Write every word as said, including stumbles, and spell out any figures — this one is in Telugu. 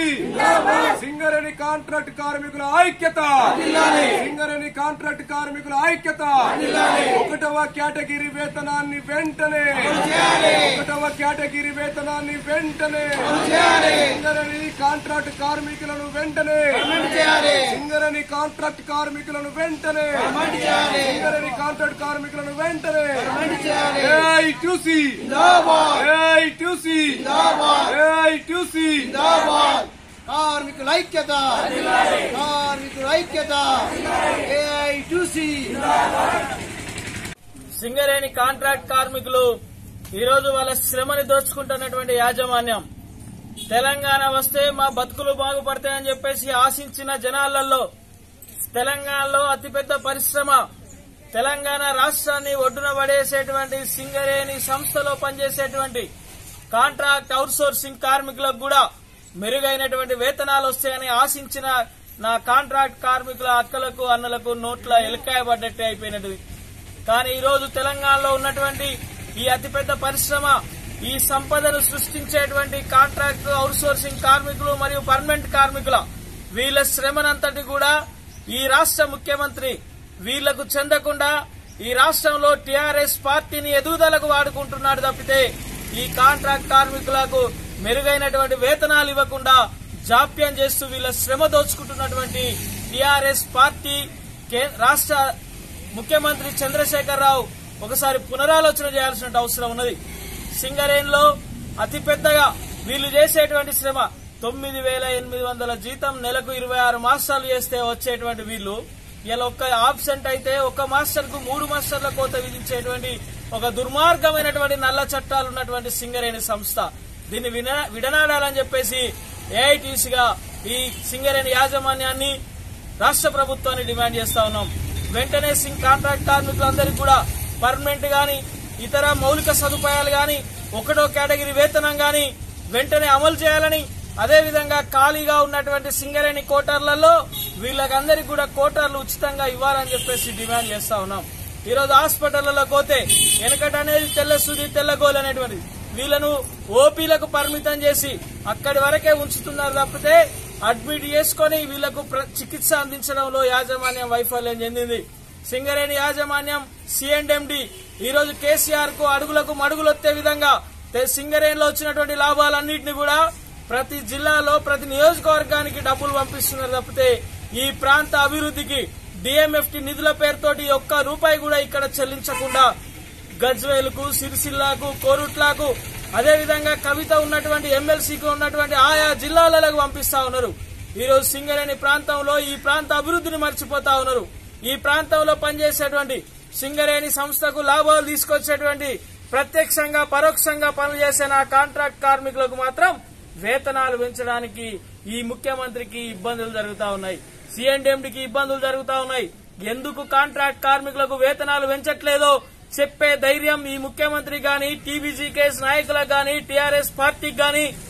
సింగరేణి కాంట్రాక్ట్ కార్మికుల ఐక్యత, సింగరేణి కాంట్రాక్ట్ కార్మికుల ఐక్యత. ఒకటవ కేటగిరీ వేతనాన్ని వెంటనే, ఒకటవ కేటగిరీ వేతనాన్ని వెంటనే, సింగరేణి కాంట్రాక్ట్ కార్మికులను వెంటనే, సింగరేణి కాంట్రాక్ట్ కార్మికులను వెంటనే, సింగరేణి కాంట్రాక్ట్ కార్మికులను వెంటనే. ఏఐటీయూసీ ఏఐటీయూసీ ఏఐటీయూసీ కార్మికుల ఐక్యత, కార్మికుల ఐక్యత. ఏఐటీయూసీ. సింగరేణి కాంట్రాక్ట్ కార్మికులు ఈరోజు వాళ్ళ శ్రమని దోచుకుంటున్నటువంటి యాజమాన్యం తెలంగాణ వస్తే మా బతుకులు బాగుపడతాయని చెప్పేసి ఆశించిన జనాలలో తెలంగాణలో అతిపెద్ద పరిశ్రమ తెలంగాణ రాష్ట్రాన్ని ఒడ్డున పడేసేటువంటి సింగరేణి సంస్థలో పనిచేసేటువంటి కాంట్రాక్ట్ అవుట్సోర్సింగ్ కార్మికులకు కూడా మెరుగైనటువంటి వేతనాలు వస్తాయని ఆశించిన నా కాంట్రాక్ట్ కార్మికుల అక్కలకు అన్నలకు నోట్ల ఎలకాయబడ్డట్టే అయిపోయినది. కానీ ఈ రోజు తెలంగాణలో ఉన్నటువంటి ఈ అతిపెద్ద పరిశ్రమ ఈ సంపదను సృష్టించేటువంటి కాంట్రాక్ట్ అవుట్సోర్సింగ్ కార్మికులు మరియు పర్మనెంట్ కార్మికుల వీళ్ల శ్రమనంతటి కూడా ఈ రాష్ట్ర ముఖ్యమంత్రి వీళ్లకు చెందకుండా ఈ రాష్ట్రంలో టీఆర్ఎస్ పార్టీని ఎదుగుదలకు వాడుకుంటున్నాడు తప్పితే ఈ కాంట్రాక్ట్ కార్మికులకు మెరుగైనటువంటి వేతనాలు ఇవ్వకుండా జాప్యం చేస్తూ వీళ్ల శ్రమ దోచుకుంటున్నటువంటి టీఆర్ఎస్ పార్టీ రాష్ట్ర ముఖ్యమంత్రి చంద్రశేఖరరావు ఒకసారి పునరాలోచన చేయాల్సిన అవసరం ఉన్నది. సింగరేణిలో అతిపెద్దగా వీళ్లు చేసేటువంటి శ్రమ తొమ్మిది వేల ఎనిమిది వందల జీతం, నెలకు ఇరవై ఆరు మాస్టర్లు చేస్తే వచ్చేటువంటి వీళ్లు ఇలా ఒక్క ఆబ్సెంట్ అయితే ఒక మాస్టర్ కు మూడు మాస్టర్ల కోత విధించేటువంటి ఒక దుర్మార్గమైనటువంటి నల్ల చట్టాలు ఉన్నటువంటి సింగరేణి సంస్థ దీన్ని విడనాడాలని చెప్పేసి ఏఐటీసీగా ఈ సింగరేణి యాజమాన్యాన్ని రాష్ట్ర ప్రభుత్వాన్ని డిమాండ్ చేస్తా ఉన్నాం. వెంటనే సింగ్ కాంట్రాక్ట్ కార్మికులందరికీ కూడా పర్మనెంట్ గాని ఇతర మౌలిక సదుపాయాలు గాని ఒకటో కేటగిరీ వేతనం గాని వెంటనే అమలు చేయాలని, అదేవిధంగా ఖాళీగా ఉన్నటువంటి సింగరేణి కోటర్లలో వీళ్ళకందరికీ కూడా కోటర్లు ఉచితంగా ఇవ్వాలని చెప్పేసి డిమాండ్ చేస్తా ఉన్నాం. ఈ రోజు హాస్పిటళ్లలో పోతే వెనకట అనేది తెల్ల సూది తెల్లగోలు అనేటువంటిది వీళ్లను ఓపీలకు పరిమితం చేసి అక్కడి వరకే ఉంచుతున్నారు తప్పితే అడ్మిట్ చేసుకుని వీళ్లకు చికిత్స అందించడంలో యాజమాన్యం వైఫల్యం చెందింది. సింగరేణి యాజమాన్యం సిఎండ్ఎండి ఈ రోజు కేసీఆర్ కు అడుగులకు మడుగులొత్తే విధంగా సింగరేణిలో వచ్చినటువంటి లాభాలన్నింటినీ కూడా ప్రతి జిల్లాలో ప్రతి నియోజకవర్గానికి డబ్బులు పంపిస్తున్నారు తప్పితే ఈ ప్రాంత అభివృద్ధికి డిఎంఎఫ్టి నిధుల పేరుతోటి ఒక్క రూపాయి కూడా ఇక్కడ చెల్లించకుండా గజ్వేలుకు, సిరిసిల్లాకు, కోరుట్లకు, అదేవిధంగా కవిత ఉన్నటువంటి ఎమ్మెల్సీకి ఉన్నటువంటి ఆయా జిల్లాలకు పంపిస్తా ఉన్నారు. ఈ రోజు సింగరేణి ప్రాంతంలో ఈ ప్రాంత అభివృద్ధిని మర్చిపోతా ఉన్నారు. ఈ ప్రాంతంలో పనిచేసేటువంటి సింగరేణి సంస్థకు లాభాలు తీసుకొచ్చేటువంటి ప్రత్యక్షంగా పరోక్షంగా పనిచేసే నా కాంట్రాక్ట్ కార్మికులకు మాత్రం వేతనాలు పెంచడానికి ఈ ముఖ్యమంత్రికి ఇబ్బందులు జరుగుతా ఉన్నాయి, సిఎండిఎండికి ఇబ్బందులు జరుగుతా ఉన్నాయి. ఎందుకు కాంట్రాక్ట్ కార్మికులకు వేతనాలు పెంచట్లేదో చెప్పే ధైర్యం ఈ ముఖ్యమంత్రి గాని, టీబీజీ కేసు నాయకులకు గాని, టీఆర్ఎస్ పార్టీకి గాని